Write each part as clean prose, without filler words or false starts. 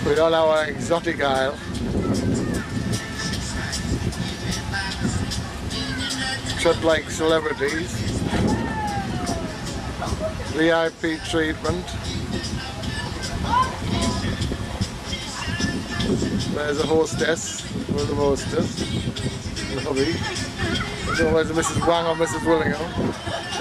We're on our exotic aisle. Treat like celebrities. VIP treatment. There's a hostess. Where's the hostess? The hubby. I don't know where's Mrs. Wang or Mrs. Willingham.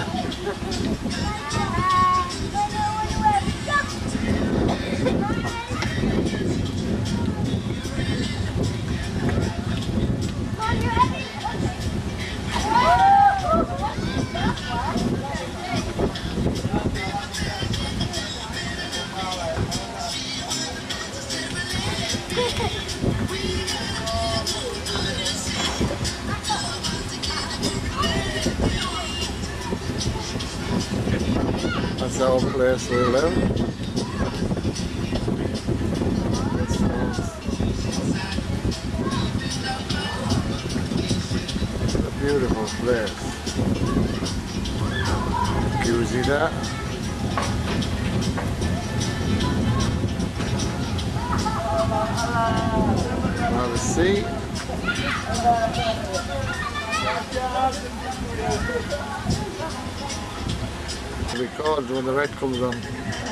That's our place we live. It's a beautiful place. Can you see that? Have a seat. Record when the red comes on.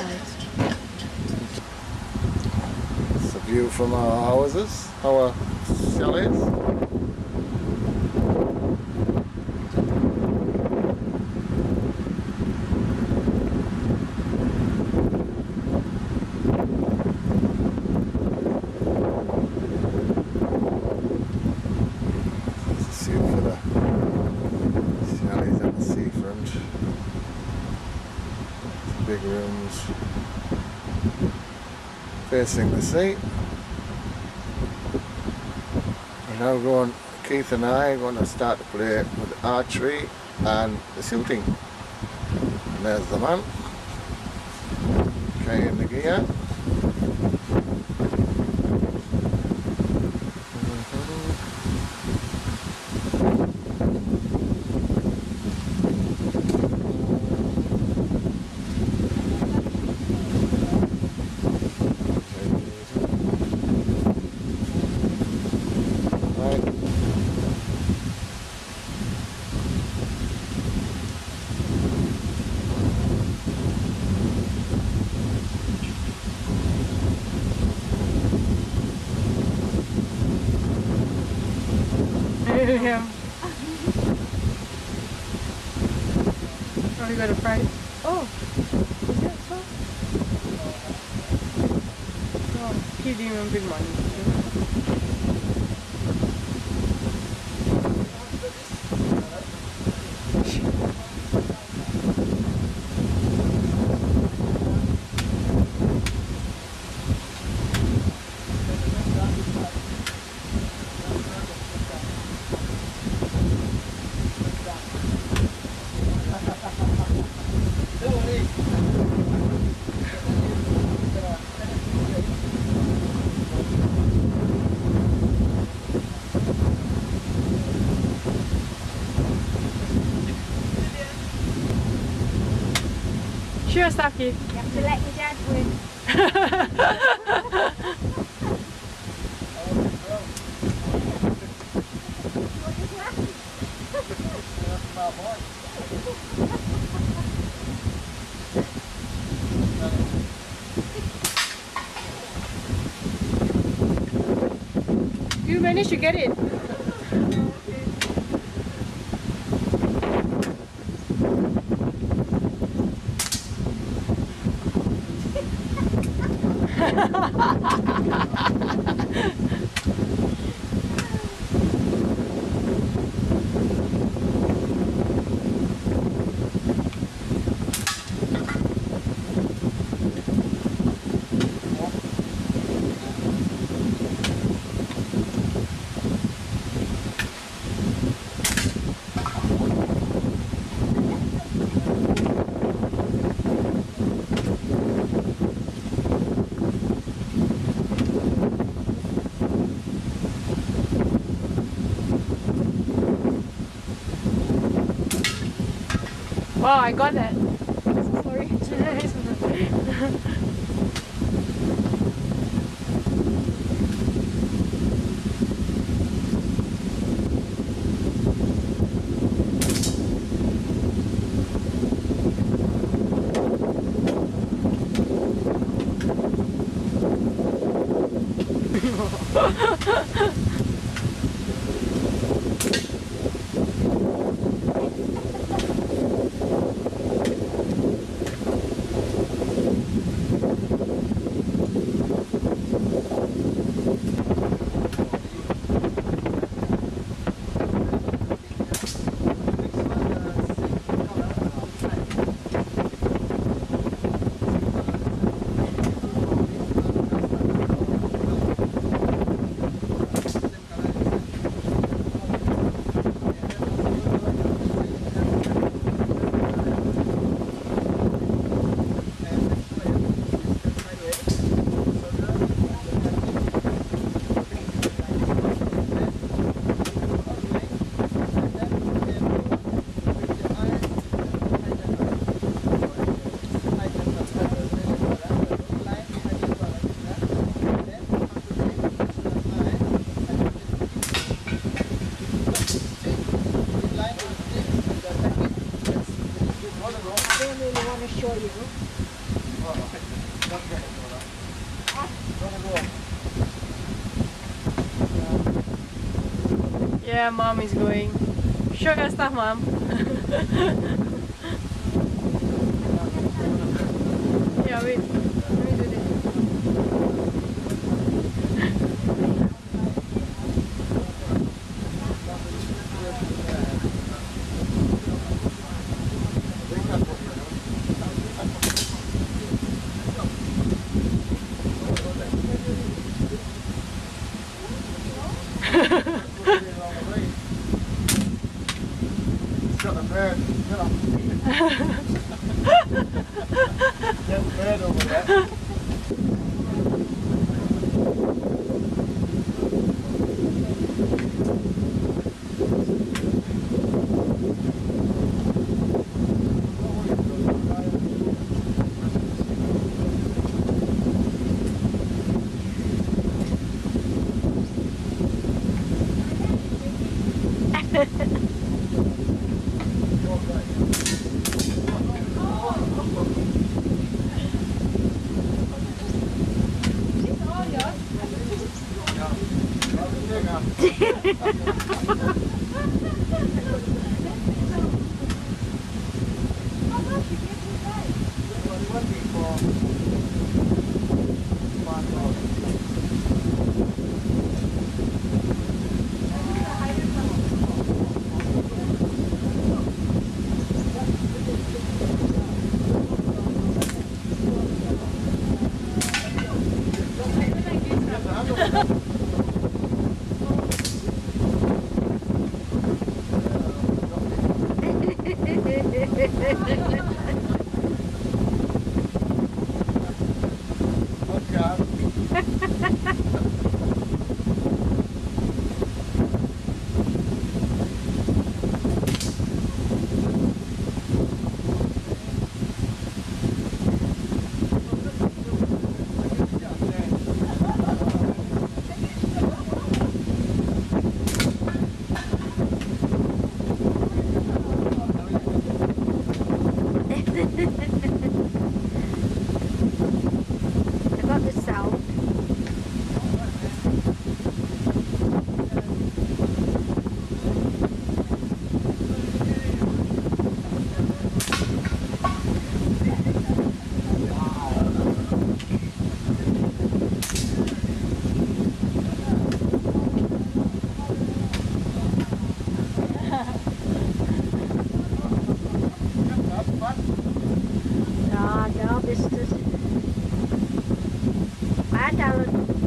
It's a view from our houses, our chalets. It's a view for the chalets at the seafront. Big rooms facing the sea. We're now going, Keith and I are going to start to play with archery and the shooting. And there's the man carrying the gear. Yeah. Oh, you got a price? Oh, is that so? Oh, he didn't even bring money. Sure, Saki. You have to let your dad win. You managed to get it. Oh, I got that. Sorry. don't really want to show you. Yeah, mom is going. Show your stuff, mom. Yeah, wait. Let me do this. Got the bird, you know. Get the bird over there. I got the sound. Ja, bist es. Weiter.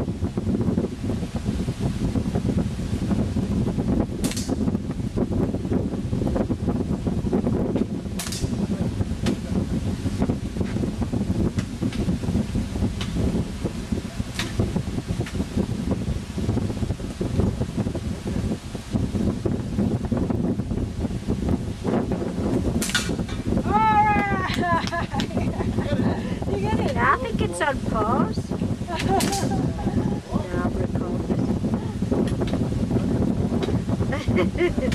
I think it's on pause. Yeah, I'll record this.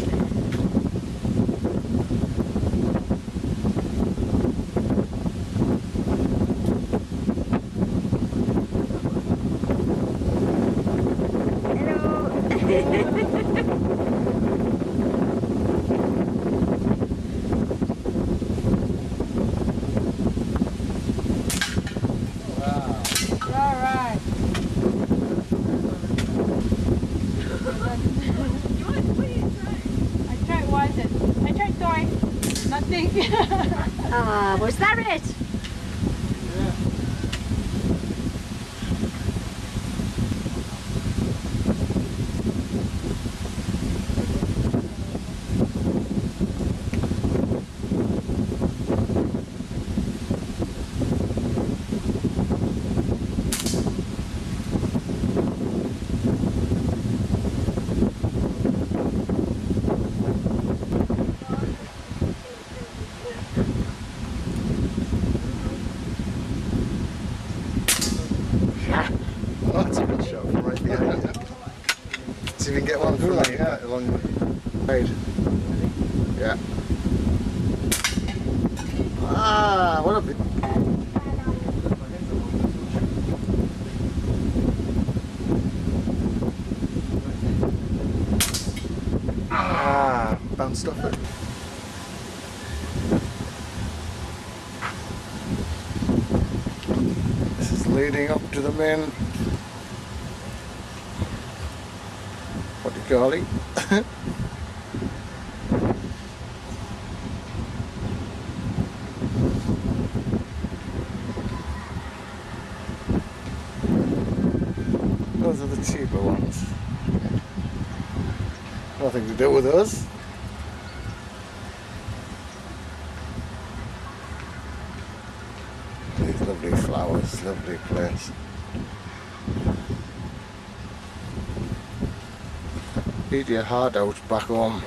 Alright. I tried once. I tried twice. Nothing. Was that it? Oh, that's a good shot from right behind you. See if you can get one from like that along the side. Yeah. Ah! perfect. Ah, bounced off it. This is leading up to the main, what do you call it? Those are the cheaper ones. Nothing to do with us. These lovely flowers, lovely place. Eat your heart out back home.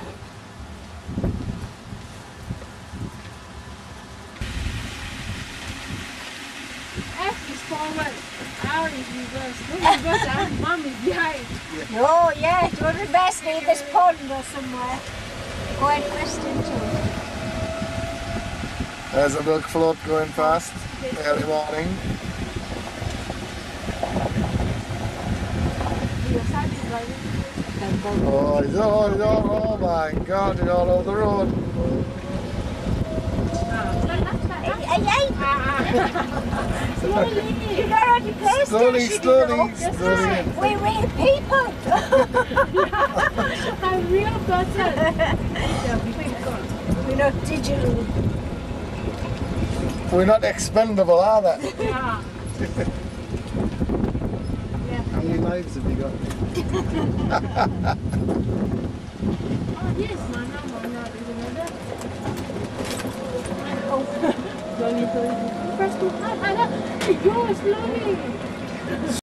F is forward, R is reverse. Don't reverse, Mom is behind. Oh, yeah, do you want to best leave this pond or somewhere? Go and twist into it. There's a milk float going past early morning. Your side is driving. Oh, oh my God, it's all over the road. Hey, hey, Slowly. you got on your PlayStation, Slowly, you slowly, know. slowly. We're real people. I'm real person. We're not digital. We're not expendable, are they? Yeah. How many lives have you got? Oh, yes, Mana, is another. Oh, slowly, slowly. Press too hard. Anna, go slowly.